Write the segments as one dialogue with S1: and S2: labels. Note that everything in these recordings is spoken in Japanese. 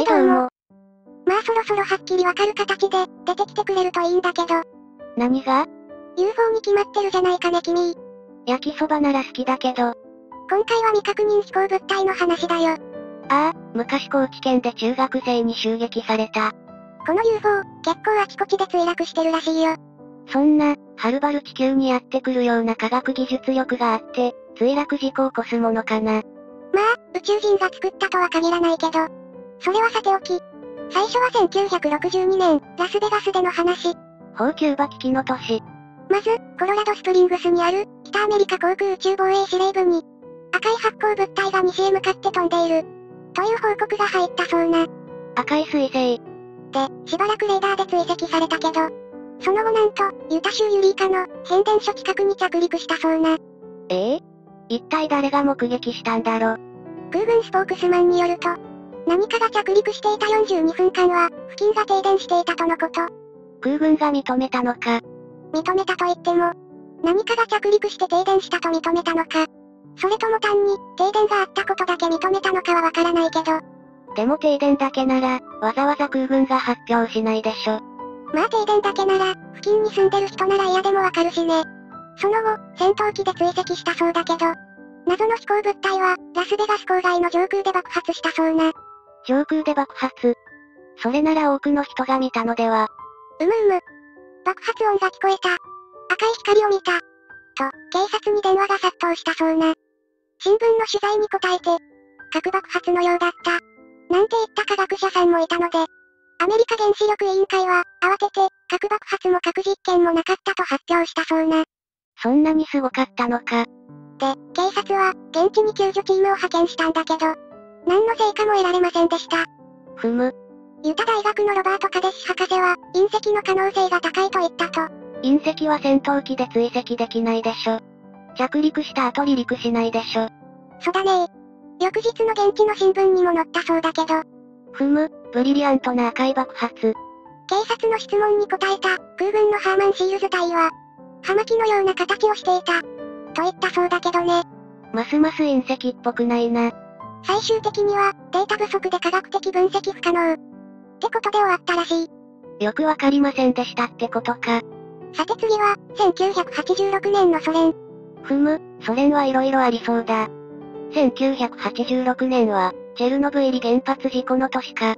S1: はいどうも。
S2: まあそろそろはっきりわかる形で、出てきてくれるといいんだけど。
S1: 何が？
S2: UFO に決まってるじゃないかね君。
S1: 焼きそばなら好きだけど。
S2: 今回は未確認飛行物体の話だよ。
S1: ああ、昔高知県で中学生に襲撃された。
S2: この UFO、結構あちこちで墜落してるらしいよ。
S1: そんな、はるばる地球にやってくるような科学技術力があって、墜落事故を起こすものかな。
S2: まあ、宇宙人が作ったとは限らないけど。それはさておき。最初は1962年、ラスベガスでの話。
S1: キューバ危機の年。
S2: まず、コロラドスプリングスにある、北アメリカ航空宇宙防衛司令部に、赤い発光物体が西へ向かって飛んでいる。という報告が入ったそうな。
S1: 赤い彗星。
S2: で、しばらくレーダーで追跡されたけど、その後なんと、ユタ州ユリーカの変電所近くに着陸したそうな。
S1: 一体誰が目撃したんだろ。
S2: 空軍スポークスマンによると、何かが着陸していた42分間は、付近が停電していたとのこと。
S1: 空軍が認めたのか。
S2: 認めたと言っても、何かが着陸して停電したと認めたのか、それとも単に、停電があったことだけ認めたのかはわからないけど。
S1: でも停電だけなら、わざわざ空軍が発表しないでしょ。
S2: まあ停電だけなら、付近に住んでる人なら嫌でもわかるしね。その後、戦闘機で追跡したそうだけど、謎の飛行物体は、ラスベガス郊外の上空で爆発したそうな。
S1: 上空で爆発。それなら多くの人が見たのでは。
S2: 爆発音が聞こえた。赤い光を見た。と、警察に電話が殺到したそうな。新聞の取材に答えて、核爆発のようだった。なんて言った科学者さんもいたので、アメリカ原子力委員会は、慌てて、核爆発も核実験もなかったと発表したそうな。
S1: そんなにすごかったのか。
S2: で、警察は、現地に救助チームを派遣したんだけど、何の成果も得られませんでした。ユタ大学のロバート・カデッシ博士は、隕石の可能性が高いと言ったと。
S1: 隕石は戦闘機で追跡できないでしょ。着陸した後離陸しないでしょ。
S2: そうだね。翌日の現地の新聞にも載ったそうだけど。
S1: ブリリアントな赤い爆発。
S2: 警察の質問に答えた、空軍のハーマン・シールズ隊は、葉巻のような形をしていた。と言ったそうだけどね。
S1: ますます隕石っぽくないな。
S2: 最終的には、データ不足で科学的分析不可能。ってことで終わったらしい。
S1: よくわかりませんでしたってことか。
S2: さて次は、1986年のソ連。
S1: ソ連はいろいろありそうだ。1986年は、チェルノブイリ原発事故の年か。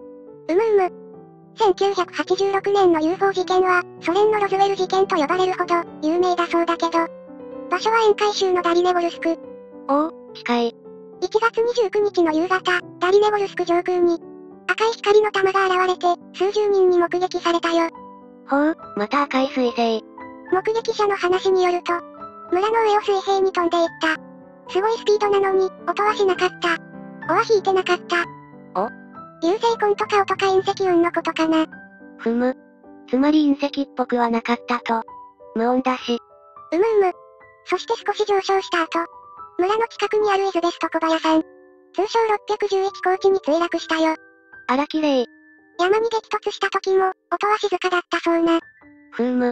S2: 1986年の UFO 事件は、ソ連のロズウェル事件と呼ばれるほど、有名だそうだけど。場所は沿海州のダリネボルスク。
S1: 近い。
S2: 1月29日の夕方、ダリネボルスク上空に、赤い光の玉が現れて、数十人に目撃されたよ。
S1: また赤い彗星。
S2: 目撃者の話によると、村の上を水平に飛んでいった。すごいスピードなのに、音はしなかった。尾は引いてなかった。流星痕とか音か隕石雲のことかな。
S1: つまり隕石っぽくはなかったと。無音だし。
S2: そして少し上昇した後、村の近くにある伊豆ベスト小林山。通称611高地に墜落したよ。
S1: あら綺麗。
S2: 山に激突した時も、音は静かだったそうな。その後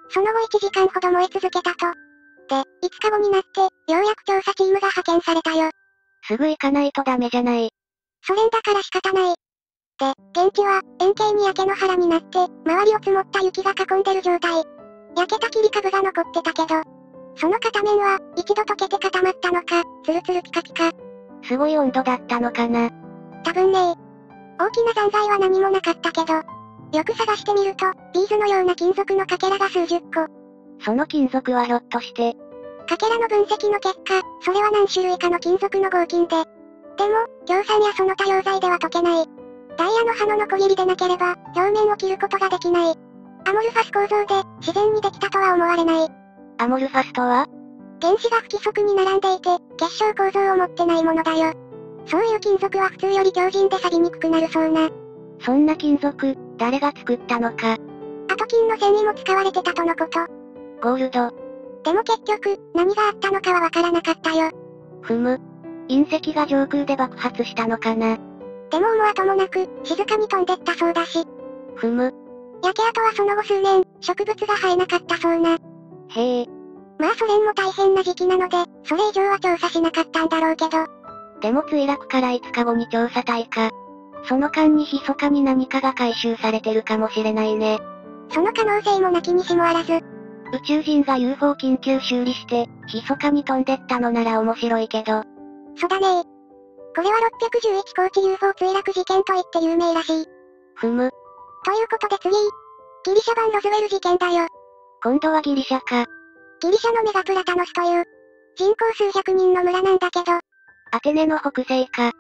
S2: 1時間ほど燃え続けたと。で、5日後になって、ようやく調査チームが派遣されたよ。
S1: すぐ行かないとダメじゃない。
S2: ソ連だから仕方ない。で、現地は、円形に焼け野原になって、周りを積もった雪が囲んでる状態。焼けた切り株が残ってたけど、その片面は、一度溶けて固まったのか、ツルツルピカピカ。
S1: すごい温度だったのかな。
S2: 多分ね。大きな残骸は何もなかったけど、よく探してみると、ビーズのような金属のかけらが数十個。
S1: その金属はひょっとして。
S2: かけらの分析の結果、それは何種類かの金属の合金で。でも、強酸やその他溶剤では溶けない。ダイヤの刃のノコギリでなければ、表面を切ることができない。アモルファス構造で、自然にできたとは思われない。
S1: アモルファスとは？
S2: 原子が不規則に並んでいて、結晶構造を持ってないものだよ。そういう金属は普通より強靭で錆びにくくなるそうな。
S1: そんな金属、誰が作ったのか。
S2: あと金の繊維も使われてたとのこと。
S1: ゴールド。
S2: でも結局、何があったのかはわからなかったよ。
S1: 隕石が上空で爆発したのかな。
S2: でも思う後もなく、静かに飛んでったそうだし。焼け跡はその後数年、植物が生えなかったそうな。
S1: へえ。
S2: まあソ連も大変な時期なので、それ以上は調査しなかったんだろうけど。
S1: でも墜落から5日後に調査隊か。 その間に密かに何かが回収されてるかもしれないね。
S2: その可能性もなきにしもあらず。
S1: 宇宙人が UFO 緊急修理して、密かに飛んでったのなら面白いけど。
S2: そうだね。これは611高知 UFO 墜落事件と言って有名らしい。
S1: ふむ。
S2: ということで次。ギリシャ版ロズウェル事件だよ。
S1: 今度はギリシャか。
S2: ギリシャのメガプラタノスという、人口数百人の村なんだけど。
S1: アテネの北西か。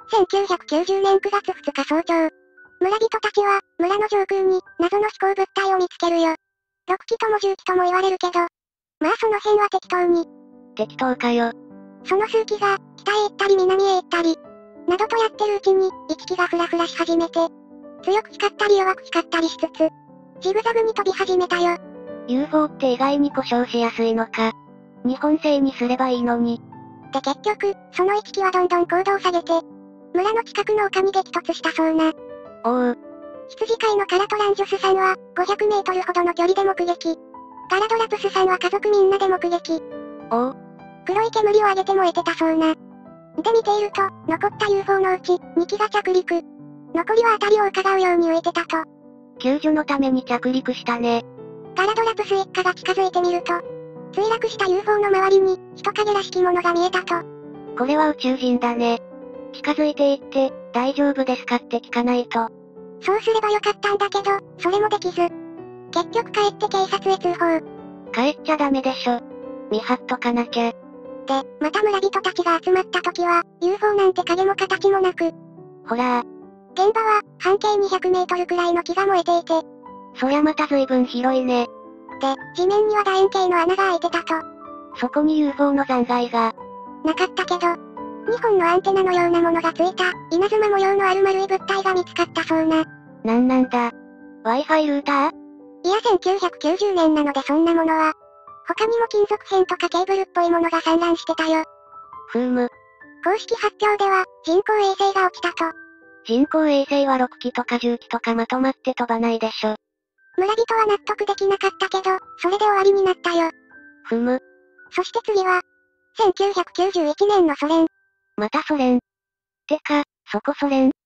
S2: 1990年9月2日早朝。村人たちは、村の上空に、謎の飛行物体を見つけるよ。6機とも10機とも言われるけど。まあその辺は適当に。
S1: 適当かよ。
S2: その数機が、北へ行ったり南へ行ったり、などとやってるうちに、1機がフラフラし始めて、強く光ったり弱く光ったりしつつ、ジグザグに飛び始めたよ。
S1: UFO って意外に故障しやすいのか。日本製にすればいいのに。
S2: で結局、その1機はどんどん高度を下げて、村の近くの丘に激突したそうな。
S1: おお。
S2: 羊飼いのカラトランジョスさんは、500メートルほどの距離で目撃。ガラドラプスさんは家族みんなで目撃。
S1: おお。
S2: 黒い煙を上げて燃えてたそうな。で見ていると、残った UFO のうち、2機が着陸。残りは辺りを伺うように浮いてたと。
S1: 救助のために着陸したね。
S2: ガラドラプス一家が近づいてみると、墜落した UFO の周りに、人影らしきものが見えたと。
S1: これは宇宙人だね。近づいていって、大丈夫ですかって聞かないと。
S2: そうすればよかったんだけど、それもできず。結局帰って警察へ通報。
S1: 帰っちゃダメでしょ。見張っとかなきゃ。
S2: で、また村人たちが集まった時は、UFO なんて影も形もなく。
S1: ほら
S2: 現場は、半径200メートルくらいの木が燃えていて。
S1: そりゃまた随分広いね。
S2: で、地面には楕円形の穴が開いてたと。
S1: そこに UFO の残骸が。
S2: なかったけど、2本のアンテナのようなものがついた、稲妻模様のある丸い物体が見つかったそうな。
S1: なんだ ?Wi-Fi ルーター？
S2: いや1990年なのでそんなものは。他にも金属片とかケーブルっぽいものが散乱してたよ。
S1: ふーむ。
S2: 公式発表では、人工衛星が落ちたと。
S1: 人工衛星は6機とか10機とかまとまって飛ばないでしょ。
S2: 村人は納得できなかったけど、それで終わりになったよ。
S1: ふむ。
S2: そして次は、1991年のソ連。
S1: またソ連。てか、そこソ連。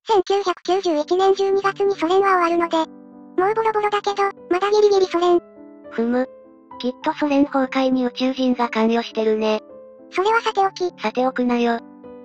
S2: 1991年12月にソ連は終わるので、もうボロボロだけど、まだギリギリソ連。
S1: ふむ。きっとソ連崩壊に宇宙人が関与してるね。
S2: それはさておき。
S1: さておくなよ。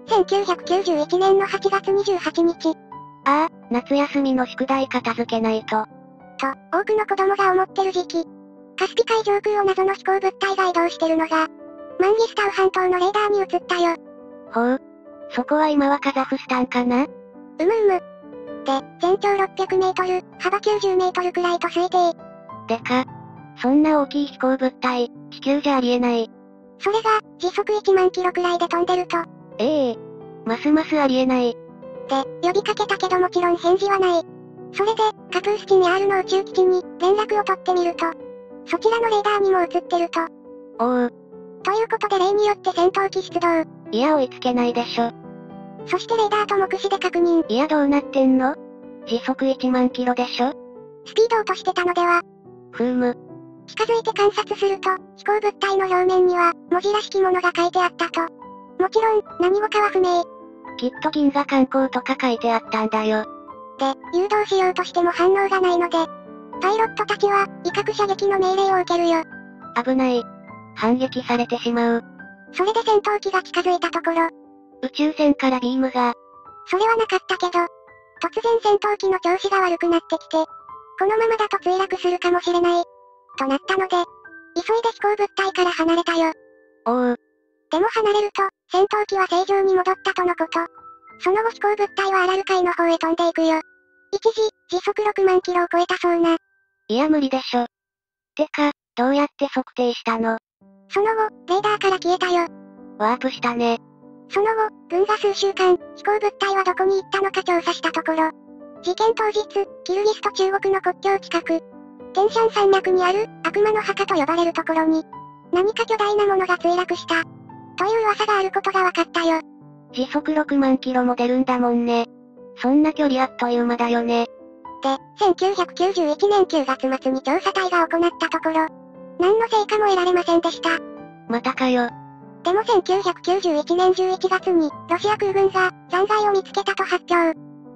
S2: 1991年の8月28日。
S1: ああ、夏休みの宿題片付けないと。
S2: と、多くの子供が思ってる時期。カスピ海上空を謎の飛行物体が移動してるのが、マンギスタウ半島のレーダーに映ったよ。
S1: ほう。そこは今はカザフスタンかな？
S2: で、全長600メートル、幅90メートルくらいと推定。
S1: でか。そんな大きい飛行物体、地球じゃありえない。
S2: それが、時速1万キロくらいで飛んでると。
S1: ますますありえない。
S2: で、呼びかけたけどもちろん返事はない。それで、カプースチン R の宇宙基地に連絡を取ってみると、そちらのレーダーにも映ってると。
S1: おう。
S2: ということで例によって戦闘機出動。
S1: いや追いつけないでしょ。
S2: そしてレーダーと目視で確認。
S1: いやどうなってんの？時速1万キロでしょ？
S2: スピード落としてたのでは？
S1: ふーむ。
S2: 近づいて観察すると、飛行物体の表面には、文字らしきものが書いてあったと。もちろん、何語かは不明。
S1: きっと銀河観光とか書いてあったんだよ。
S2: で、誘導しようとしても反応がないので、パイロットたちは、威嚇射撃の命令を受けるよ。
S1: 危ない。反撃されてしまう。
S2: それで戦闘機が近づいたところ、
S1: 宇宙船からビームが。
S2: それはなかったけど、突然戦闘機の調子が悪くなってきて、このままだと墜落するかもしれない。となったので、急いで飛行物体から離れたよ。
S1: おう。
S2: でも離れると、戦闘機は正常に戻ったとのこと。その後飛行物体はアラル海の方へ飛んでいくよ。一時、時速6万キロを超えたそうな。
S1: いや無理でしょ。てか、どうやって測定したの？
S2: その後、レーダーから消えたよ。
S1: ワープしたね。
S2: その後、軍が数週間、飛行物体はどこに行ったのか調査したところ、事件当日、キルギスと中国の国境近く、テンシャン山脈にある、悪魔の墓と呼ばれるところに、何か巨大なものが墜落した、という噂があることが分かったよ。
S1: 時速6万キロも出るんだもんね。そんな距離あっという間だよね。
S2: で、1991年9月末に調査隊が行ったところ、何の成果も得られませんでした。
S1: またかよ。
S2: でも1991年11月に、ロシア空軍が残骸を見つけたと発表。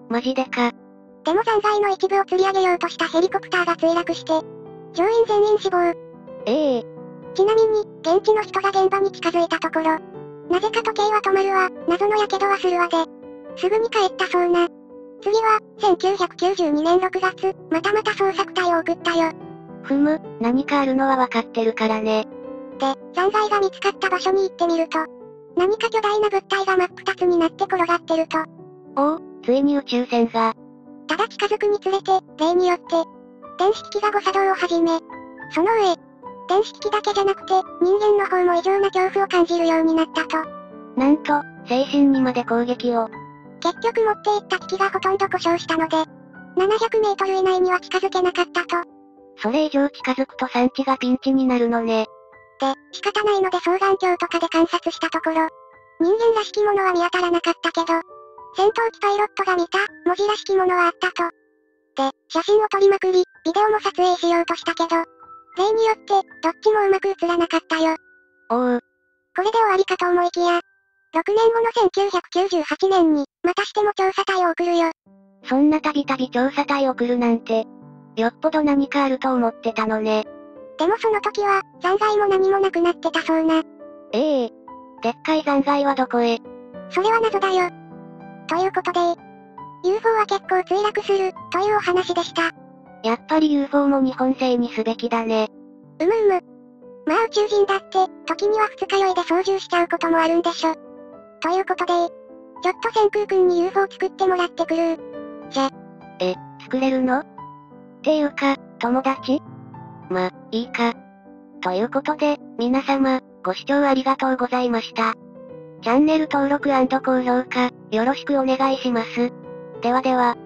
S1: マジでか。
S2: でも残骸の一部を吊り上げようとしたヘリコプターが墜落して、乗員全員死亡。ちなみに、現地の人が現場に近づいたところ、なぜか時計は止まるわ、謎の火傷はするわで、すぐに帰ったそうな。次は、1992年6月、またまた捜索隊を送ったよ。
S1: 何かあるのはわかってるからね。
S2: で、残骸が見つかった場所に行ってみると、何か巨大な物体が真っ二つになって転がってると。
S1: ついに宇宙船が。
S2: ただ近づくにつれて、例によって、電子機器が誤作動を始め、その上、電子機器だけじゃなくて、人間の方も異常な恐怖を感じるようになったと。
S1: なんと、精神にまで攻撃を。
S2: 結局持っていった機器がほとんど故障したので、700メートル以内には近づけなかったと。
S1: それ以上近づくと産地がピンチになるのね。
S2: で、仕方ないので双眼鏡とかで観察したところ、人間らしきものは見当たらなかったけど、戦闘機パイロットが見た、文字らしきものはあったと。で、写真を撮りまくり、ビデオも撮影しようとしたけど、例によって、どっちもうまく映らなかったよ。これで終わりかと思いきや、6年後の1998年に、またしても調査隊を送るよ。
S1: そんなたびたび調査隊を送るなんて、よっぽど何かあると思ってたのね。
S2: でもその時は、残骸も何もなくなってたそうな。
S1: でっかい残骸はどこへ？
S2: それは謎だよ。ということで、UFO は結構墜落する、というお話でした。
S1: やっぱり UFO も日本製にすべきだね。
S2: まあ宇宙人だって、時には二日酔いで操縦しちゃうこともあるんでしょ。ということで、ちょっと千空くんに UFO 作ってもらってくる。
S1: 作れるの？っていうか、友達？ま、いいか。ということで、皆様、ご視聴ありがとうございました。チャンネル登録&高評価、よろしくお願いします。ではでは。